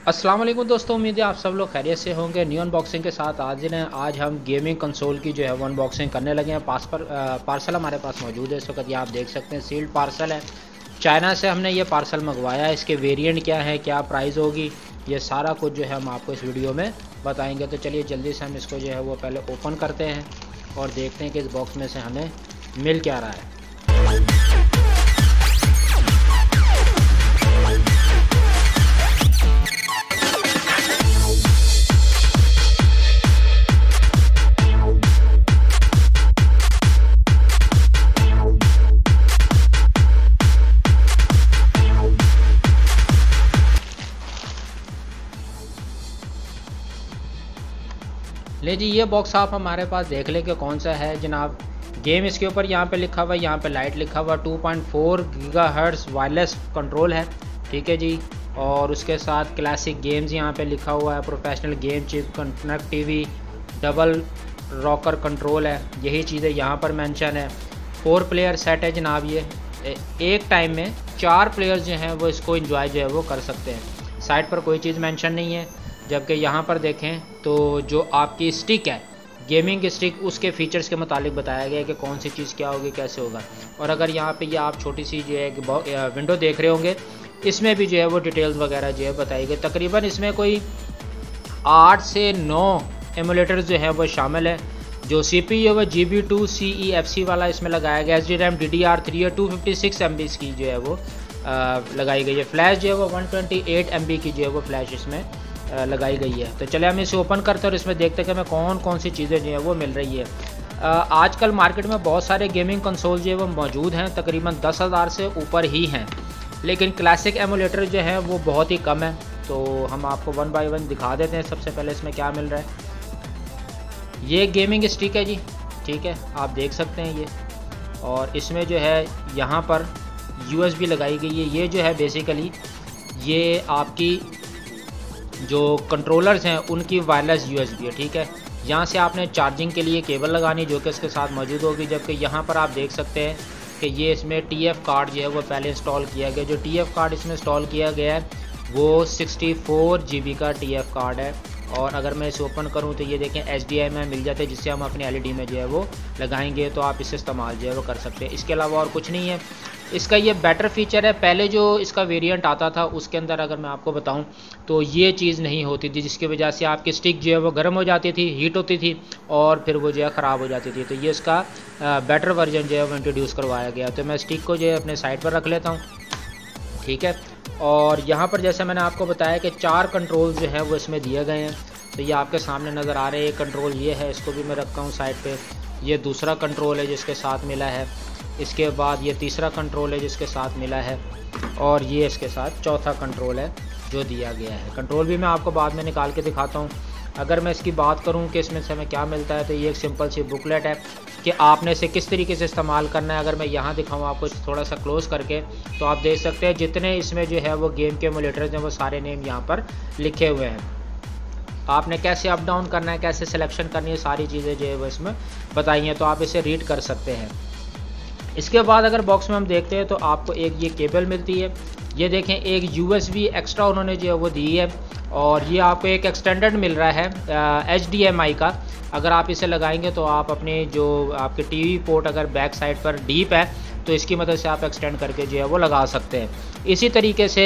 अस्सलाम वालेकुम दोस्तों, उम्मीद है आप सब लोग खैरियत से होंगे। न्यू अनबॉक्सिंग के साथ आज हम गेमिंग कंसोल की जो है वो अनबॉक्सिंग करने लगे हैं। पार्सल हमारे पास मौजूद है इस वक्त, ये आप देख सकते हैं सील्ड पार्सल है। चाइना से हमने ये पार्सल मंगवाया है। इसके वेरिएंट क्या है, क्या प्राइस होगी, ये सारा कुछ जो है हम आपको इस वीडियो में बताएंगे। तो चलिए जल्दी से हम इसको जो है वो पहले ओपन करते हैं और देखते हैं कि इस बॉक्स में से हमें मिल क्या रहा है। ले जी, ये बॉक्स आप हमारे पास देख लें कि कौन सा है जनाब। गेम इसके ऊपर यहाँ पे लिखा हुआ है, यहाँ पे लाइट लिखा हुआ 2.4 गीगाहर्ट्ज़ वायरलेस कंट्रोल है, ठीक है जी। और उसके साथ क्लासिक गेम्स यहाँ पे लिखा हुआ है, professional game chip, connect TV, double rocker control है, यही चीज़ें यहाँ पर मेंशन है। 4 प्लेयर सेट है जनाब। ये एक टाइम में 4 प्लेयर्स जो हैं वो इसको एंजॉय जो है वो कर सकते हैं। साइड पर कोई चीज़ मेंशन नहीं है। जबकि यहाँ पर देखें तो जो आपकी स्टिक है, गेमिंग स्टिक, उसके फीचर्स के मुतालिक बताया गया है कि कौन सी चीज़ क्या होगी, कैसे होगा। और अगर यहाँ पे ये आप छोटी सी जो है विंडो देख रहे होंगे, इसमें भी जो है वो डिटेल्स वगैरह जो है बताई गई। तकरीबन इसमें कोई 8 से 9 एमुलेटर्स जो है वो शामिल है। जो CPU है वो GB2 CEFC वाला इसमें लगाया गया। SDRAM DDR3 है, 256 MB की जो है वो लगाई गई है। फ्लैश जो है वो 128 MB की जो है वो फ्लैश इसमें लगाई गई है। तो चले हम इसे ओपन करते हैं और इसमें देखते हैं कि हमें कौन कौन सी चीज़ें जो है वो मिल रही है। आजकल मार्केट में बहुत सारे गेमिंग कंसोल जो है वो मौजूद हैं, तकरीबन 10,000 से ऊपर ही हैं, लेकिन क्लासिक एमुलेटर जो है वो बहुत ही कम है। तो हम आपको 1 बाय 1 दिखा देते हैं। सबसे पहले इसमें क्या मिल रहा है, ये गेमिंग स्टिक है जी, ठीक है, आप देख सकते हैं ये। और इसमें जो है यहाँ पर USB लगाई गई है। ये जो है बेसिकली ये आपकी जो कंट्रोलर्स हैं उनकी वायरलेस USB है, ठीक है। यहाँ से आपने चार्जिंग के लिए केबल लगानी जो कि इसके साथ मौजूद होगी। जबकि यहाँ पर आप देख सकते हैं कि ये इसमें TF कार्ड जो है वो पहले इंस्टॉल किया गया। जो TF कार्ड इसमें इंस्टॉल किया गया है वो 64 GB का TF कार्ड है। और अगर मैं इसे ओपन करूं तो ये देखें HDMI मिल जाते हैं, जिससे हम अपने LED में जो है वो लगाएंगे तो आप इसे इस्तेमाल जो है वो कर सकते हैं। इसके अलावा और कुछ नहीं है। इसका ये बेटर फीचर है, पहले जो इसका वेरिएंट आता था उसके अंदर अगर मैं आपको बताऊं तो ये चीज़ नहीं होती थी, जिसकी वजह से आपकी स्टिक जो है वो गर्म हो जाती थी, हीट होती थी और फिर वो जो है ख़राब हो जाती थी। तो ये इसका बेटर वर्जन जो है वो इंट्रोड्यूस करवाया गया। तो मैं स्टिक को जो है अपने साइड पर रख लेता हूँ, ठीक है। और यहाँ पर जैसे मैंने आपको बताया कि 4 कंट्रोल जो है वो इसमें दिए गए हैं। तो ये आपके सामने नज़र आ रहे हैं। एक कंट्रोल ये है, इसको भी मैं रखता हूँ साइड पे। ये दूसरा कंट्रोल है जिसके साथ मिला है। इसके बाद ये तीसरा कंट्रोल है जिसके साथ मिला है। और ये इसके साथ चौथा कंट्रोल है जो दिया गया है। कंट्रोल भी मैं आपको बाद में निकाल के दिखाता हूँ। अगर मैं इसकी बात करूँ कि इसमें से हमें क्या मिलता है, तो ये एक सिंपल सी बुकलेट है कि आपने इसे किस तरीके से इस्तेमाल करना है। अगर मैं यहाँ दिखाऊँ आपको थोड़ा सा क्लोज करके, तो आप देख सकते हैं जितने इसमें जो है वो गेम के एमुलेटर्स हैं वो सारे नेम यहाँ पर लिखे हुए हैं। आपने कैसे अप डाउन करना है, कैसे सिलेक्शन करनी है, सारी चीज़ें जो है वो इसमें बताई हैं, तो आप इसे रीड कर सकते हैं। इसके बाद अगर बॉक्स में हम देखते हैं तो आपको एक ये केबल मिलती है। ये देखें, एक USB एक्स्ट्रा उन्होंने जो है वो दी है। और ये आपको एक एक्सटेंडेड मिल रहा है HDMI का। अगर आप इसे लगाएंगे तो आप अपने जो आपके TV पोर्ट अगर बैक साइड पर डीप है तो इसकी मदद से आप एक्सटेंड करके जो है वो लगा सकते हैं। इसी तरीके से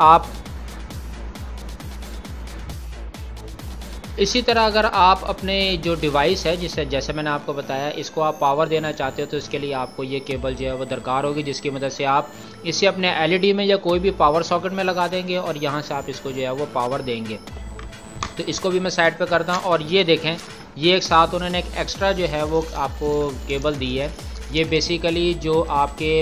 अगर आप अपने जो डिवाइस है, जिससे जैसे मैंने आपको बताया, इसको आप पावर देना चाहते हो तो इसके लिए आपको ये केबल जो है वो दरकार होगी, जिसकी मदद से आप इसे अपने LED में या कोई भी पावर सॉकेट में लगा देंगे और यहाँ से आप इसको जो है वो पावर देंगे। तो इसको भी मैं साइड पे करता हूँ। और ये देखें, ये एक साथ उन्होंने एक एक्स्ट्रा जो है वो आपको केबल दी है। ये बेसिकली जो आपके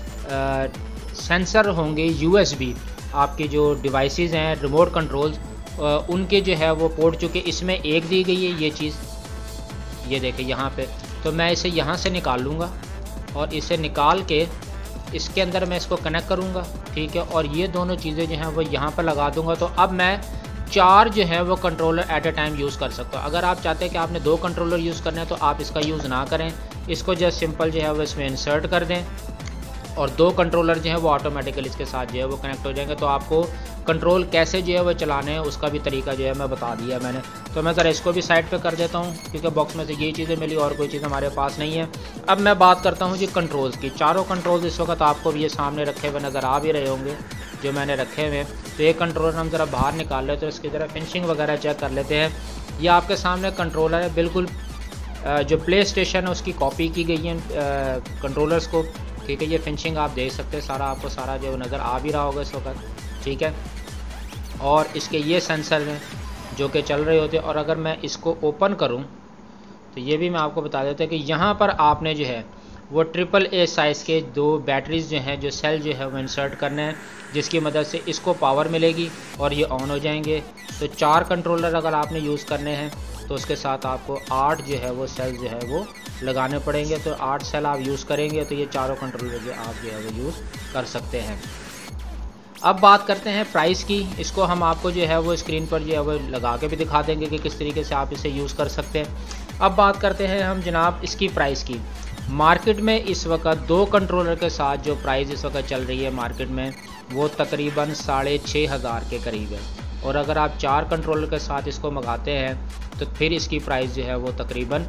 सेंसर होंगे USB, आपके जो डिवाइसेस हैं, रिमोट कंट्रोल्स, उनके जो है वो पोर्ट, चुके इसमें एक दी गई है ये चीज़, ये देखें यहाँ पे। तो मैं इसे यहाँ से निकाल लूँगा और इसे निकाल के इसके अंदर मैं इसको कनेक्ट करूँगा, ठीक है। और ये दोनों चीज़ें जो हैं वो यहाँ पर लगा दूँगा। तो अब मैं 4 जो है वो controller at a time use कर सकता हूँ। अगर आप चाहते हैं कि आपने 2 कंट्रोलर यूज़ करने हैं तो आप इसका यूज़ ना करें, इसको जस्ट सिंपल जो है वो इसमें इंसर्ट कर दें। और 2 कंट्रोलर जो है वो ऑटोमेटिकली इसके साथ जो है वो कनेक्ट हो जाएंगे। तो आपको कंट्रोल कैसे जो है वो चलाने हैं उसका भी तरीका जो है मैं बता दिया मैंने। तो मैं ज़रा इसको भी साइड पे कर देता हूँ क्योंकि बॉक्स में से यही चीज़ें मिली और कोई चीज़ हमारे पास नहीं है। अब मैं बात करता हूँ जी कंट्रोल्स की। चारों कंट्रोल्स इस वक्त आपको भी ये सामने रखे हुए नज़र आ भी रहे होंगे जो मैंने रखे हुए। तो ये कंट्रोलर हम ज़रा बाहर निकाल लेते हैं, तो इसकी ज़रा फिनिशिंग वगैरह चेक कर लेते हैं। ये आपके सामने कंट्रोलर है, बिल्कुल जो प्ले स्टेशन है उसकी कॉपी की गई है कंट्रोलर्स को, ठीक है। ये फिनिशिंग आप देख सकते हैं, सारा आपको सारा जो नज़र आ भी रहा होगा इस वक्त, ठीक है। और इसके ये सेंसर हैं जो कि चल रहे होते हैं। और अगर मैं इसको ओपन करूं तो ये भी मैं आपको बता देता हूँ कि यहाँ पर आपने जो है वो AAA साइज़ के 2 बैटरीज जो हैं, जो सेल जो है वो इंसर्ट करने हैं, जिसकी मदद से इसको पावर मिलेगी और ये ऑन हो जाएंगे। तो 4 कंट्रोलर अगर आपने यूज़ करने हैं तो उसके साथ आपको 8 जो है वो सेल जो है वो लगाने पड़ेंगे। तो 8 सेल आप यूज़ करेंगे तो ये चारों कंट्रोलर जो आप जो है वो यूज़ कर सकते हैं। अब बात करते हैं प्राइस की। इसको हम आपको जो है वो स्क्रीन पर जो है वो लगा के भी दिखा देंगे कि किस तरीके से आप इसे यूज़ कर सकते हैं। अब बात करते हैं हम जनाब इसकी प्राइस की। मार्केट में इस वक्त 2 कंट्रोलर के साथ जो प्राइस इस वक्त चल रही है मार्केट में वो तकरीबन 6,500 के करीब है। और अगर आप 4 कंट्रोलर के साथ इसको मंगाते हैं तो फिर इसकी प्राइस जो है वो तकरीबन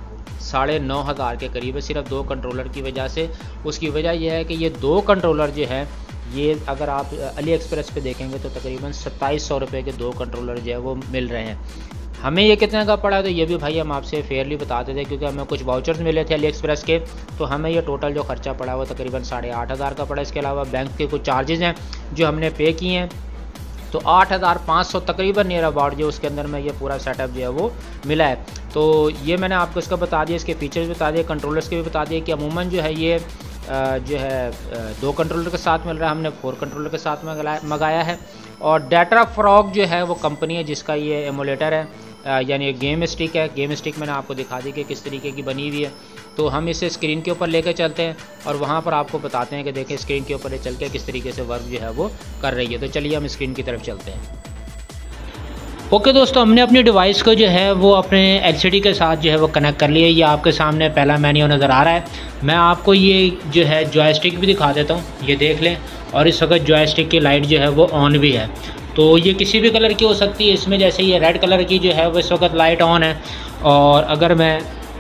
9,500 के करीब है, सिर्फ 2 कंट्रोलर की वजह से। उसकी वजह यह है कि ये 2 कंट्रोलर जो है ये अगर आप अली एक्सप्रेस पे देखेंगे तो तकरीबन 2700 रुपये के 2 कंट्रोलर जो है वो मिल रहे हैं। हमें ये कितने का पड़ा, तो ये भी भाई हम आपसे फेयरली बताते थे क्योंकि हमें कुछ वाउचर्स मिले थे अली एक्सप्रेस के। तो हमें ये टोटल जो खर्चा पड़ा वो तकरीबन 8,500 का पड़ा। इसके अलावा बैंक के कुछ चार्जेज़ हैं जो हमने पे किए हैं, तो 8,500 तकरीबन नियर अबाउट जो उसके अंदर में ये पूरा सेटअप जो है वो मिला है। तो ये मैंने आपको इसका बता दिया, इसके फीचर्स बता दिए, कंट्रोलर्स के भी बता दिए कि अमूमन जो है ये जो है 2 कंट्रोलर के साथ मिल रहा है, हमने 4 कंट्रोलर के साथ मंगाया है। और डाटा फ्रॉग जो है वो कंपनी है जिसका ये एमुलेटर है, यानी गेम स्टिक है। गेम स्टिक मैंने आपको दिखा दी कि किस तरीके की बनी हुई है। तो हम इसे स्क्रीन के ऊपर लेकर चलते हैं और वहाँ पर आपको बताते हैं कि देखें स्क्रीन के ऊपर चल के किस तरीके से वर्क जो है वो कर रही है। तो चलिए हम स्क्रीन की तरफ चलते हैं। ओके दोस्तों, हमने अपनी डिवाइस को जो है वो अपने एलसीडी के साथ जो है वो कनेक्ट कर लिया। ये आपके सामने पहला मेन्यू नज़र आ रहा है। मैं आपको ये जो है जॉयस्टिक भी दिखा देता हूँ, ये देख लें। और इस वक्त जॉयस्टिक की लाइट जो है वो ऑन भी है, तो ये किसी भी कलर की हो सकती है। इसमें जैसे ये रेड कलर की जो है वो इस वक्त लाइट ऑन है। और अगर मैं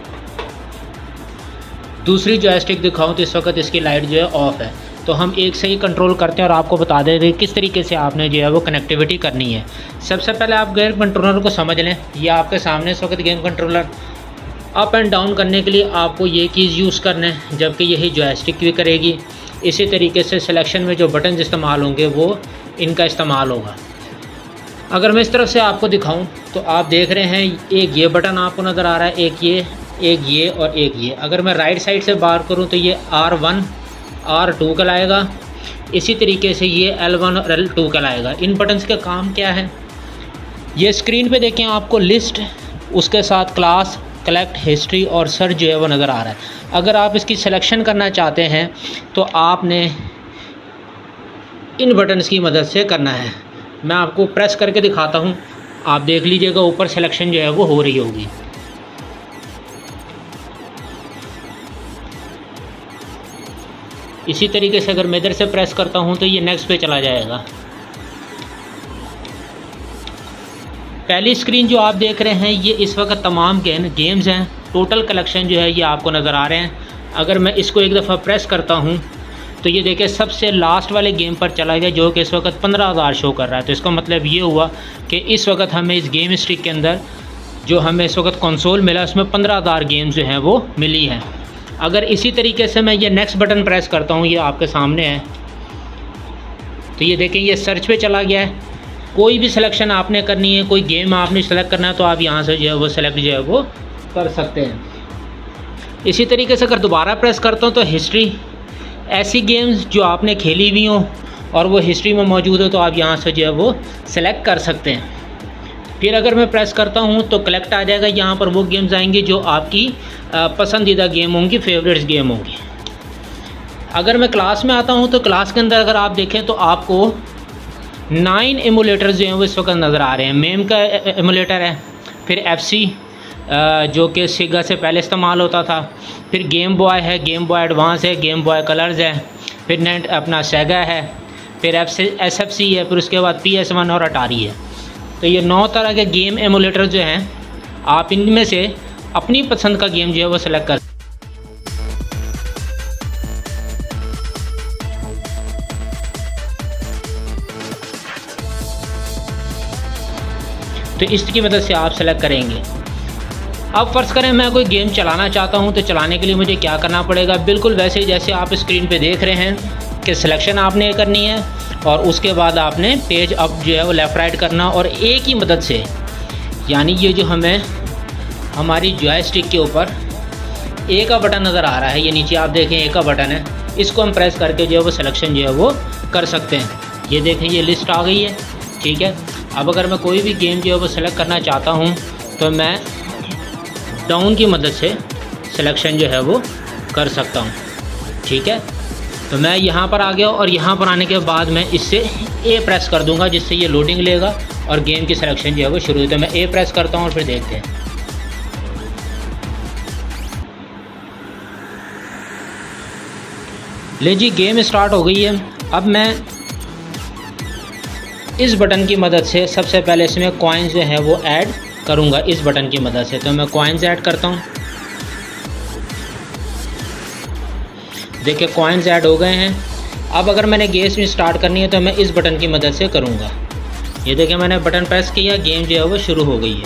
दूसरी जॉयस्टिक दिखाऊं तो इस वक्त इसकी लाइट जो है ऑफ है। तो हम एक से ही कंट्रोल करते हैं और आपको बता दें कि किस तरीके से आपने जो है वो कनेक्टिविटी करनी है। सबसे पहले आप गेम कंट्रोलर को समझ लें। ये आपके सामने इस वक्त game controller up and down करने के लिए आपको ये कीज़ यूज़ करना है, जबकि यही जॉयस्टिक भी करेगी। इसी तरीके से सिलेक्शन में जो बटन इस्तेमाल होंगे वो इनका इस्तेमाल होगा। अगर मैं इस तरफ से आपको दिखाऊं तो आप देख रहे हैं एक ये बटन आपको नज़र आ रहा है, एक ये और एक ये। अगर मैं राइट साइड से बार करूं तो ये R1 R2 कहलाएगा। इसी तरीके से ये L1 और L2 कहलाएगा। इन बटन्स का काम क्या है, ये स्क्रीन पे देखें आपको लिस्ट, उसके साथ क्लास, कलेक्ट, हिस्ट्री और सर्च जो है वो नज़र आ रहा है। अगर आप इसकी सिलेक्शन करना चाहते हैं तो आपने इन बटन्स की मदद से करना है। मैं आपको प्रेस करके दिखाता हूँ, आप देख लीजिएगा ऊपर सिलेक्शन जो है वो हो रही होगी। इसी तरीके से अगर मैं इधर से प्रेस करता हूँ तो ये नेक्स्ट पे चला जाएगा। पहली स्क्रीन जो आप देख रहे हैं ये इस वक्त तमाम गेम्स हैं। टोटल कलेक्शन जो है ये आपको नज़र आ रहे हैं। अगर मैं इसको एक दफ़ा प्रेस करता हूँ तो ये देखिए सबसे लास्ट वाले गेम पर चला गया जो कि इस वक्त 15,000 शो कर रहा है। तो इसका मतलब ये हुआ कि इस वक्त हमें इस गेम स्टिक के अंदर जो हमें इस वक्त कंसोल मिला उसमें 15,000 गेम्स जो हैं वो मिली हैं। अगर इसी तरीके से मैं ये नेक्स्ट बटन प्रेस करता हूँ, ये आपके सामने है, तो ये देखें ये सर्च पे चला गया है। कोई भी सिलेक्शन आपने करनी है, कोई गेम आपने सेलेक्ट करना है तो आप यहाँ से जो है वो सेलेक्ट जो है वो कर सकते हैं। इसी तरीके से अगर दोबारा प्रेस करता हूँ तो हिस्ट्री, ऐसी गेम्स जो आपने खेली हुई हों और वो हिस्ट्री में मौजूद हो तो आप यहाँ से जो है वो सेलेक्ट कर सकते हैं। फिर अगर मैं प्रेस करता हूँ तो कलेक्ट आ जाएगा। यहाँ पर वो गेम्स आएंगी जो आपकी पसंदीदा गेम होंगी, फेवरेट्स गेम होंगी। अगर मैं क्लास में आता हूँ तो क्लास के अंदर अगर आप देखें तो आपको 9 एमुलेटर्स जो हैं वो इस वक्त नज़र आ रहे हैं। मेम का एमुलेटर है, फिर FC जो कि सेगा से पहले इस्तेमाल होता था, फिर गेम बॉय है, गेम बॉय एडवांस है, गेम बॉय कलर्स है, फिर नेट अपना सेगा है, फिर SFC है, फिर उसके बाद PS1 और अटारी है। तो ये 9 तरह के गेम एमुलेटर जो हैं, आप इनमें से अपनी पसंद का गेम जो है वो सेलेक्ट कर। तो इसकी मदद से आप सेलेक्ट करेंगे। अब फ़र्ज़ करें मैं कोई गेम चलाना चाहता हूं, तो चलाने के लिए मुझे क्या करना पड़ेगा? बिल्कुल वैसे ही जैसे आप स्क्रीन पे देख रहे हैं कि सिलेक्शन आपने करनी है और उसके बाद आपने पेज अप जो है वो लेफ़्ट राइट करना, और एक ही मदद से, यानी ये जो हमें हमारी जॉयस्टिक के ऊपर ए का बटन नज़र आ रहा है, ये नीचे आप देखें ए का बटन है, इसको हम प्रेस करके जो है वो सिलेक्शन जो है वो कर सकते हैं। ये देखें ये लिस्ट आ गई है, ठीक है। अब अगर मैं कोई भी गेम जो है वो सेलेक्ट करना चाहता हूँ तो मैं डाउन की मदद से सिलेक्शन जो है वो कर सकता हूँ, ठीक है। तो मैं यहाँ पर आ गया और यहाँ पर आने के बाद मैं इससे ए प्रेस कर दूँगा, जिससे ये लोडिंग लेगा और गेम की सिलेक्शन जो है वो शुरू हुई। तो मैं ए प्रेस करता हूँ और फिर देखते हैं। ले जी गेम स्टार्ट हो गई है। अब मैं इस बटन की मदद से सबसे पहले इसमें कॉइन्स जो है वो ऐड करूँगा इस बटन की मदद से। तो मैं कॉइन्स ऐड करता हूँ। देखिए कॉइन्स ऐड हो गए हैं। अब अगर मैंने गेम में स्टार्ट करनी है तो मैं इस बटन की मदद से करूँगा। ये देखिए मैंने बटन प्रेस किया, गेम जो है वो शुरू हो गई है।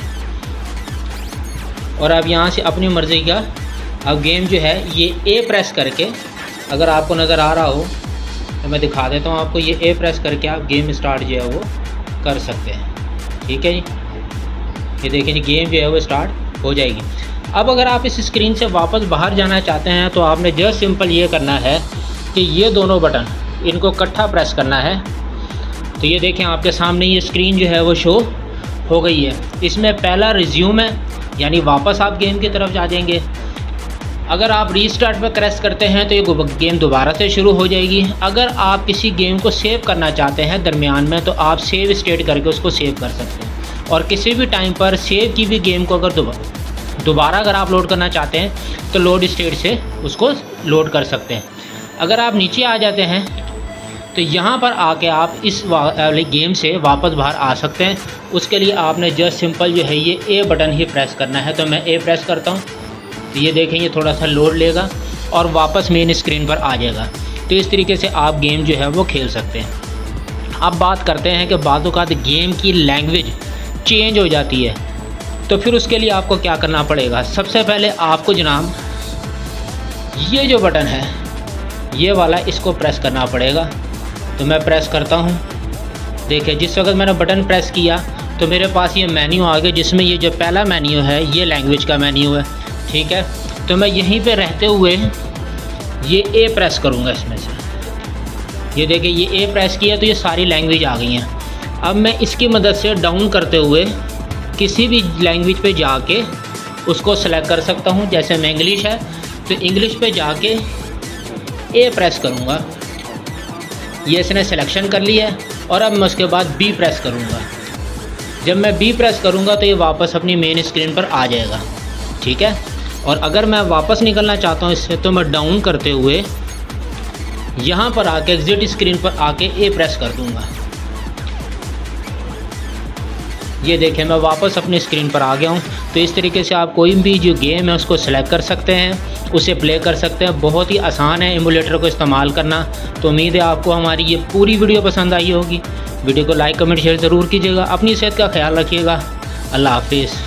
और अब यहाँ से अपनी मर्ज़ी का अब गेम जो है ये ए प्रेस करके, अगर आपको नज़र आ रहा हो तो मैं दिखा देता हूँ आपको। ये ए प्रेस करके आप गेम स्टार्ट जो है वो कर सकते हैं, ठीक है जी। ये देखिए जी गेम जो है वो स्टार्ट हो जाएगी। अब अगर आप इस स्क्रीन से वापस बाहर जाना चाहते हैं तो आपने जस्ट सिंपल ये करना है कि ये दोनों बटन इनको इकट्ठा प्रेस करना है। तो ये देखें आपके सामने ये स्क्रीन जो है वो शो हो गई है। इसमें पहला रिज्यूम है, यानी वापस आप गेम की तरफ जा जाएंगे। अगर आप रीस्टार्ट पर प्रेस करते हैं तो ये गेम दोबारा से शुरू हो जाएगी। अगर आप किसी गेम को सेव करना चाहते हैं दरमियान में तो आप सेव स्टेट करके उसको सेव कर सकते हैं। और किसी भी टाइम पर सेव की भी गेम को अगर दोबारा अगर आप लोड करना चाहते हैं तो लोड स्टेट से उसको लोड कर सकते हैं। अगर आप नीचे आ जाते हैं तो यहाँ पर आके आप इस गेम से वापस बाहर आ सकते हैं। उसके लिए आपने जस्ट सिंपल जो है ये ए बटन ही प्रेस करना है। तो मैं ए प्रेस करता हूँ। तो ये देखें ये थोड़ा सा लोड लेगा और वापस मेन स्क्रीन पर आ जाएगा। तो इस तरीके से आप गेम जो है वो खेल सकते हैं। अब बात करते हैं कि बातों का गेम की लैंग्वेज चेंज हो जाती है, तो फिर उसके लिए आपको क्या करना पड़ेगा? सबसे पहले आपको जनाब ये जो बटन है ये वाला, इसको प्रेस करना पड़ेगा। तो मैं प्रेस करता हूँ। देखिए जिस वक्त मैंने बटन प्रेस किया तो मेरे पास ये मेन्यू आ गया, जिसमें ये जो पहला मेन्यू है ये लैंग्वेज का मेन्यू है, ठीक है। तो मैं यहीं पे रहते हुए ये ए प्रेस करूँगा इसमें से। ये देखिए ये ए प्रेस किया तो ये सारी लैंग्वेज आ गई हैं। अब मैं इसकी मदद से डाउन करते हुए किसी भी लैंग्वेज पे जाके उसको सेलेक्ट कर सकता हूँ। जैसे मैं इंग्लिश है तो इंग्लिश पे जाके ए प्रेस करूँगा। ये इसने सिलेक्शन कर लिया है। और अब मैं उसके बाद बी प्रेस करूँगा। जब मैं बी प्रेस करूँगा तो ये वापस अपनी मेन स्क्रीन पर आ जाएगा, ठीक है। और अगर मैं वापस निकलना चाहता हूँ इससे तो मैं डाउन करते हुए यहाँ पर आके एग्जिट स्क्रीन पर आके ए प्रेस कर दूँगा। ये देखें मैं वापस अपनी स्क्रीन पर आ गया हूँ। तो इस तरीके से आप कोई भी जो गेम है उसको सेलेक्ट कर सकते हैं, उसे प्ले कर सकते हैं। बहुत ही आसान है एमुलेटर को इस्तेमाल करना। तो उम्मीद है आपको हमारी ये पूरी वीडियो पसंद आई होगी। वीडियो को लाइक कमेंट शेयर ज़रूर कीजिएगा। अपनी सेहत का ख्याल रखिएगा। अल्लाह हाफिज़।